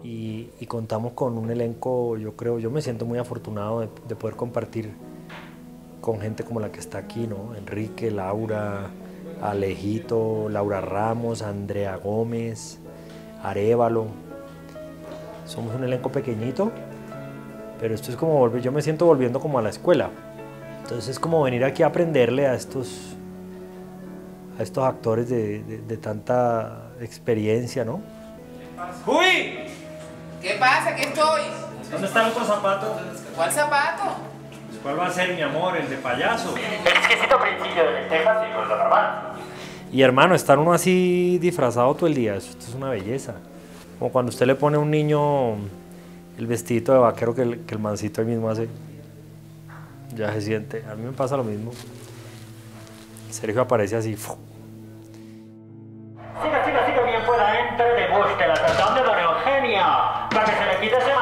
y contamos con un elenco, yo me siento muy afortunado de poder compartir con gente como la que está aquí, ¿no? Enrique, Laura, Alejito, Laura Ramos, Andrea Gómez, Arévalo. Somos un elenco pequeñito, pero esto es como volver, yo me siento volviendo como a la escuela. Entonces es como venir aquí a aprenderle a estos actores de tanta experiencia, ¿no? ¡Uy! ¿Qué pasa? ¿Qué estoy? ¿Dónde está el otro zapato? ¿Cuál zapato? ¿Cuál va a ser, mi amor? ¿El de payaso? El exquisito principio de lentejas y con lo normal. Y hermano, estar uno así disfrazado todo el día, esto es una belleza. Como cuando usted le pone a un niño el vestidito de vaquero que el mancito ahí mismo hace, ya se siente. A mí me pasa lo mismo. Sergio aparece así. Siga, bien pueda, entre, deguste la sazón de Don Eugenio, para que se le quite ese